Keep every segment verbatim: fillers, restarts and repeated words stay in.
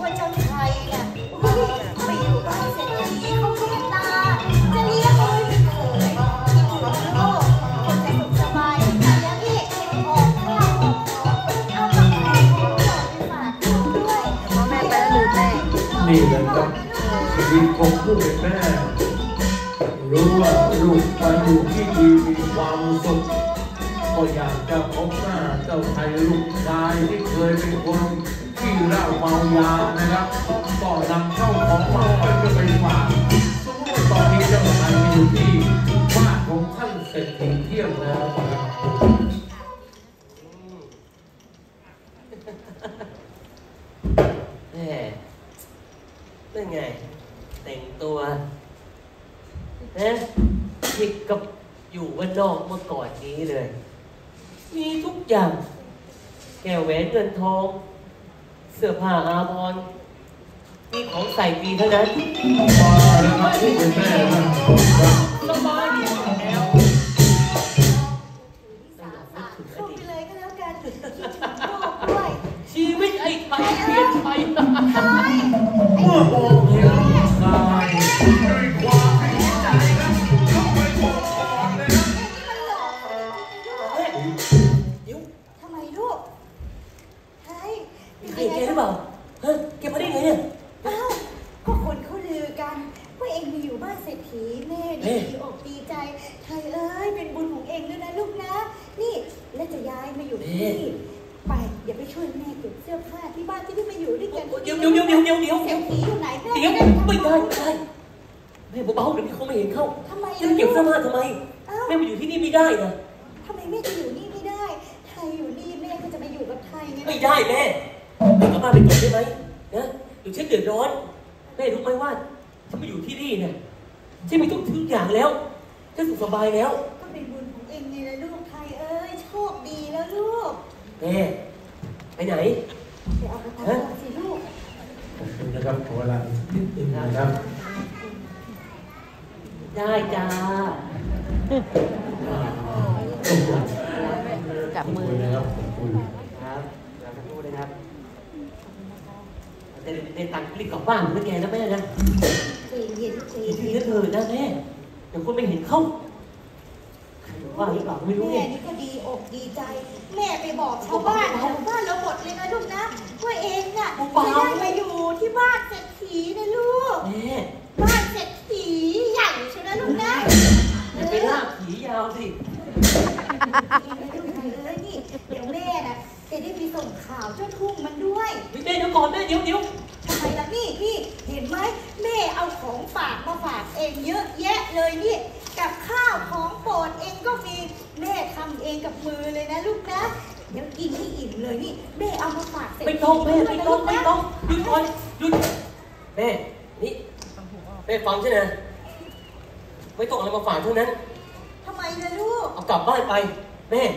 ว่าเจ้าไทยน่ะไปอยู่บ้านเศรษฐีเขาเมตตาจะเลี้ยงเลยไม่เคยคิดถึงลูกคนจะสุขสบายแต่ยังอีกออกข้าวออกของเอากับข้าวของหลอดไปฝากลูกด้วยพ่อแม่ไปแล้วลืมแม่นี่แหละครับชีวิตของผู้เป็นแม่รู้ว่าลูกมาอยู่ที่ดีมีความสุขก็อยากจะพบหน้าเจ้าไทยลูกชายที่เคยเป็นคนที่เหล้าเมายานะครับก็นำเข้าของมาไปฝากตอนนี้เจ้าไทยอยู่ที่บ้านของท่านเศรษฐีเที่ยงแล้วนะครับแหมนั่นไงแต่งตัวนะผิดกับอยู่ว่านอกเมื่อก่อนนี้เลยมีทุกอย่างแก้วแหวนเงินทองเสื้อผ้าอาภรณ์มีของใส่ฟรีเท่านั้นมาแล้วครับผู้เป็นแม่นะสบายดีแล้วเข้าไปเลยก็แล้วกันคิดถึงลูกด้วยชีวิตไอ้ไทยเปลี่ยนไปเมื่อมองเห็นลูกชายด้วยความดีใจนะเข้าไปบอกก่อนเลยนะเดี๋ยวทำไมลูกใช่ใครแกหรือเปล่าฮะแกมาได้ไงเนี่ยอ้าวก็คนเขาลือกันว่าเองมาอยู่บ้านเศรษฐีแม่ดีอกดีใจไทยเอ้ยเป็นบุญของเองด้วยนะลูกนะนี่แล้วจะย้ายมาอยู่ที่นี่ไปอย่าไปช่วยแม่เก็บเสื้อผ้าที่บ้านที่พี่มาอยู่ด้วยกันเดี๋ยวเดี๋ยวเดี๋ยวเดี๋ยวเดี๋ยวเดี๋ยวเศรษฐีอยู่ไหนแม่เดี๋ยวไม่ได้ไม่ได้แม่เบาๆเดี๋ยวเขาไม่เห็นเข้าทำไมจะเก็บเสื้อผ้าทำไมแม่มาอยู่ที่นี่ไม่ได้นะทำไมแม่จะอยู่นี่ไม่ได้ไทยอยู่นี่แม่ก็จะมาอยู่กับไทยไงไม่ได้แม่เดี๋ยวกลับบ้านไปก่อนได้ไหมนะเดี๋ยวฉันเดือดร้อนแม่รู้ไหมว่าฉันมาอยู่ที่นี่เนี่ยฉันมีทุกทุกอย่างแล้วฉันสุขสบายแล้วก็เป็นบุญของเองไงล่ะลูกไทยเอ้ยโชคดีแล้วลูกแม่ไปไหนไปเอากระเป๋าสิลูกขอบคุณนะครับขอเวลานิดนึงนะครับได้จ้าจับมือนะครับขอบคุณครับเราจะพูดเลยครับแต่ในตังค์รีบกลับบ้านนะแกนะแม่นะใจเย็นใจเย็นเถิดนะแม่เดี๋ยวคนไม่เห็นเข้าใครว่าหรือเปล่าไม่รู้แม่นี่ก็ดีอกดีใจแม่ไปบอกชาวบ้านชาวบ้านเราหมดเลยนะลูกนะว่าเองน่ะไม่ได้มาอยู่ที่บ้านเศรษฐีนะลูกแม่บ้านเศรษฐีใหญ่ใช่ไหมลูกนะอย่าไปลากผียาวสิเลยนี่เดี๋ยวแม่น่ะจะได้ไปส่งข่าวเจ้าทุ่งมันด้วยไม่ได้เดี๋ยวก่อนแม่เดี๋ยวเดี๋ยวทำไมล่ะนี่นี่เห็นไหมแม่เอาของฝากมาฝากเองเยอะแยะเลยนี่กับข้าวของโปรดเองก็มีแม่ทำเองกับมือเลยนะลูกนะเดี๋ยวกินให้อิ่มเลยนี่แม่เอามาฝากเสร็จไม่ต้องแม่ไม่ต้องไม่ต้องหยุดก่อนหยุดแม่นี่แม่ฟังใช่ไหมไม่ต้องอะไรมาฝากเท่านั้นทำไมล่ะลูกเอากลับบ้านไปแม่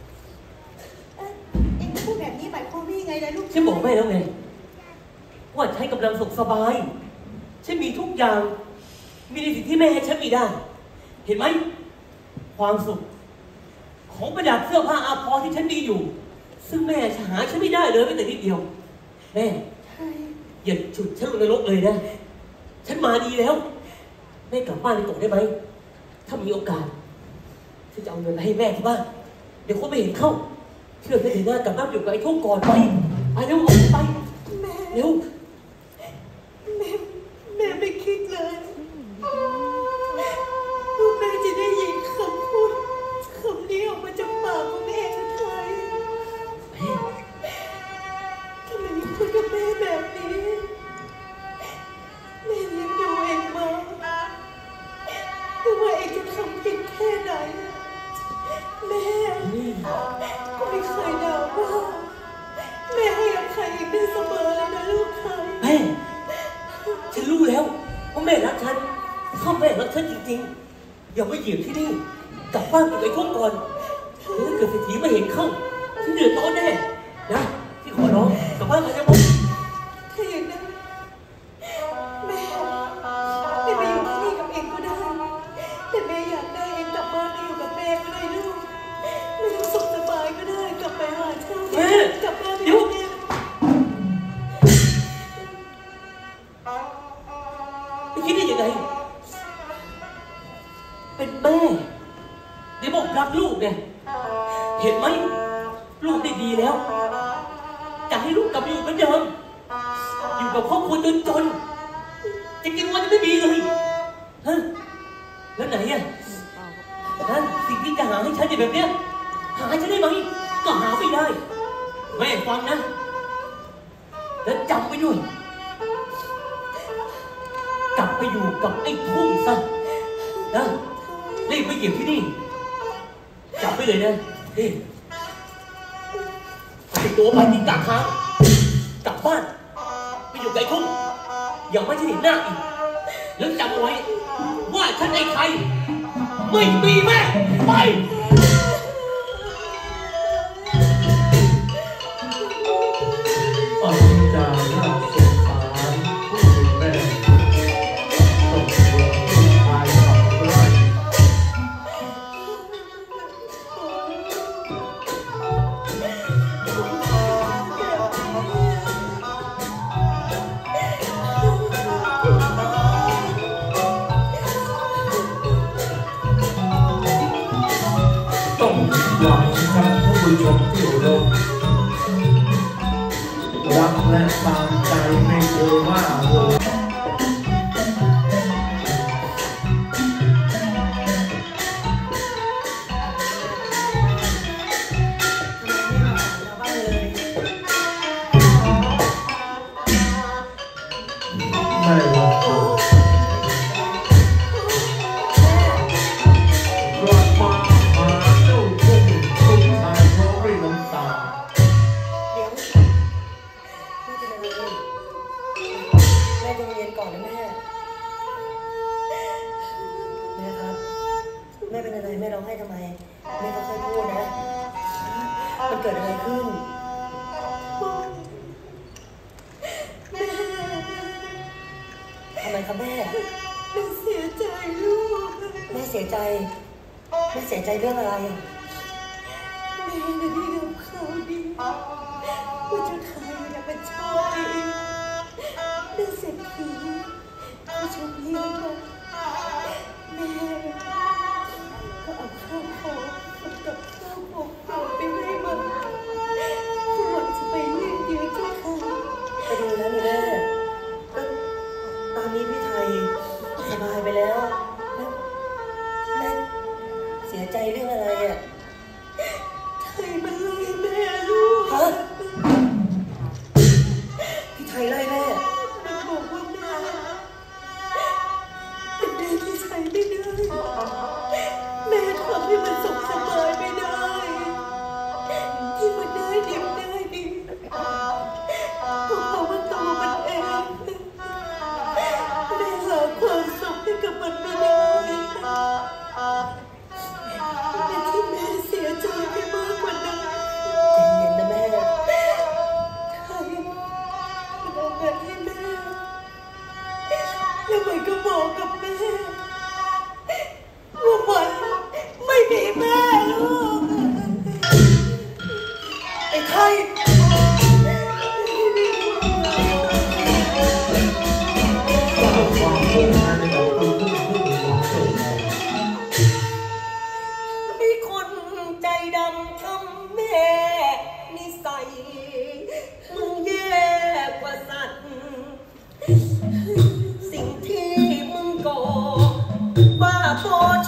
เอ็งพูดแบบนี้หมายความว่ายังไงล่ะลูกฉันบอกแม่แล้วไงว่าฉันกำลังสุขสบายฉันมีทุกอย่างมีในสิ่งที่แม่ให้ฉันมีได้เห็นไหมความสุขของประดับเสื้อผ้าอาภรณ์ที่ฉันมีอยู่ซึ่งแม่หาฉันไม่ได้เลยแม้แต่นิดเดียวแม่อย่าฉุดฉันลงนรกเลยนะฉันมาดีแล้วแม่กลับบ้านไปก่อนได้ไหมถ้ามีโอกาสฉันจะเอาเงินไปให้แม่ที่บ้านเดี๋ยวคนไม่เห็นเข้าเชื่อเธอเห็นหน้ากลับบ้านอยู่กับไอ้ทุ่งก่อนไปไปเร็วออกไปแม่เร็วแม่แม่ไม่คิดเลยว่าแม่จะได้ยินคำพูดคำนี้ออกมาจากปากของแม่ทุกทีทำไมพูดกับแม่แบบนี้แม่เลี้ยงดูเองมาไม่ว่าเองจะทำผิดแค่ไหนแม่ก็ไม่เคยด่าว่าแม่ให้อภัยเองได้เสมอเลยนะลูกไทยแม่ฉันรู้แล้วว่าแม่รักฉันถ้าแม่รักฉันจริงๆอย่ามาเหยียบที่นี่กลับบ้านไปทุ่งก่อนถ้าเกิดเศรษฐีมาเห็นเข้าฉันเดือดร้อนแน่นะที่ขอร้องกลับบ้านไปนะผมถ้าอย่างนั้นแม่ไม่ไปอยู่ที่นี่กับเองก็ได้แต่แม่อยากได้เองกลับบ้านไปอยู่กับแม่ก็ได้ลูกไม่ต้องสุขสบายก็ได้กลับไปหาเช้าแม่กลับบ้านไปอยู่แม่ดีๆแล้วจะให้ลูกกลับไปอยู่เหมือนเดิมอยู่กับครอบครัวจนๆจะกินวันจะไม่มีเลยฮะแล้วไหนอ่ะฮะสิ่งที่จะหาให้ฉันแบบเนี้ยหาฉันได้ไหมก็หาไม่ได้แม่ฟังนะแล้วจำไว้ด้วยกลับไปอยู่กับไอ้ทุ่งซะนะรีบไปเก็บที่นี่จับไปเลยนะนี่ติดตัวไปที่กลางทางกลับบ้านไปอยู่กับไอ้ทุ่งอย่าไม่ให้เห็นหน้าอีกแล้วจำเอาไว้ว่าฉันไอ้ใครไม่มีแม่ไปอาจารย์น่าสงสารผู้เป็นแม่ต้องเลี้ยงลูกชายขับไล่ต้องหวังครับท่านผู้ชมที่เคารพรักและตามใจไม่เคยว่าโวยไม่หรอกกลับมาหาเจ้าทุ่งทุ่งชายเพราะด้วยน้ำตาเดี๋ยวแม่เป็นอะไรแม่ใจเย็นก่อนนะแม่แม่ครับแม่เป็นอะไรแม่ร้องไห้ทำไมแม่ก็ค่อยพูดนะมันเกิดอะไรขึ้นแม่ทำไมครับแม่แม่เสียใจลูกแม่เสียใจแม่เสียใจเรื่องอะไรแม่ได้ยินข่าวดีว่าเจ้าชายเนี่ยเป็นชายได้เศรษฐีผู้ชมเลี้ยงมาแม่ก็เอาข้าวของกับข้าวของโปรดไปให้มันเพื่อจะไปเลี้ยงเลี้ยงเจ้าชายไปดูแล้วนี่แม่ก็ตอนนี้พี่ไทยสบายไปแล้วแม่เสียใจเรื่องอะไรอ่ะไทยมันไล่แม่ลูกฮะพี่ไทยไล่แม่มันบอกว่าแม่เป็นแม่ที่ใช้ไม่ได้แม่ทำให้มันสุขสบายไม่ได้ที่มันได้ดีได้ดีก็เพราะว่าตัวมันเองแม่หาความสุขให้กับมันไม่ได้แต่ที่แม่เสียใจไปมากกว่านั้นใจเย็นนะแม่ใครมันเอาเงินให้แม่แล้วมันก็บอกกับแม่ว่ามันไม่มีแม่ลูกไอ้ไทยความโกรธในกับคนผู้ผู้ของเจ้าแม่มีคนใจดำทำแม่นิสัยมึงแย่กว่าสัตว์สิ่งที่มึงก่อบ้าบอ